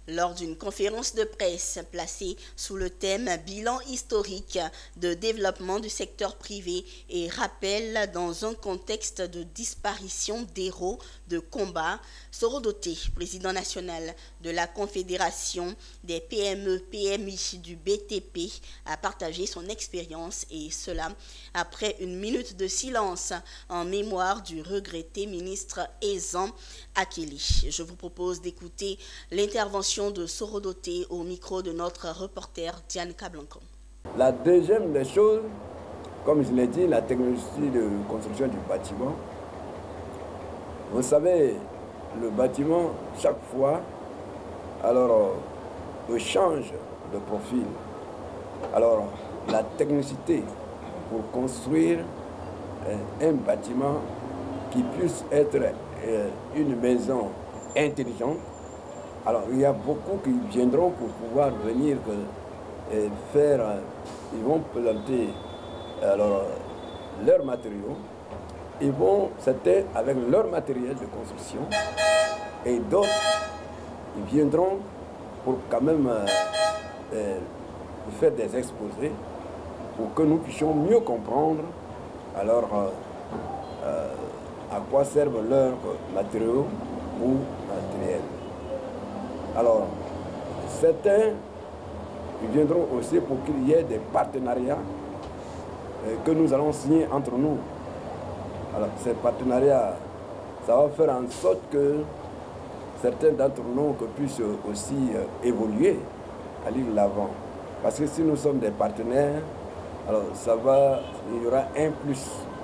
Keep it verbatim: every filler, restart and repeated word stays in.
lors d'une conférence de presse placée sous le thème « Bilan historique de développement du secteur privé et rappel dans un contexte de disparition d'héros de combat », Soro Doté, président national de la Confédération des P M E P M I du B T P, a partagé son expérience, et cela après une minute de silence en mémoire du regretté ministre Ezan Akili. Je vous propose d'écouter l'intervention de Soro Doté au micro de notre reporter Diane Kablanco. La deuxième des choses, comme je l'ai dit, la technologie de construction du bâtiment. Vous savez, le bâtiment, chaque fois, alors, euh, change de profil. Alors, la technicité pour construire euh, un bâtiment qui puisse être euh, une maison intelligente. Alors, il y a beaucoup qui viendront pour pouvoir venir euh, faire, euh, ils vont planter alors, leurs matériaux. Ils vont, c'était avec leur matériel de construction, et d'autres, ils viendront pour quand même euh, euh, faire des exposés pour que nous puissions mieux comprendre alors euh, euh, à quoi servent leurs matériaux ou matériels. Alors, certains ils viendront aussi pour qu'il y ait des partenariats euh, que nous allons signer entre nous. Alors, ces partenariats, ça va faire en sorte que certains d'entre nous que puissent aussi euh, évoluer, aller de l'avant. Parce que si nous sommes des partenaires, alors ça va, il y aura un plus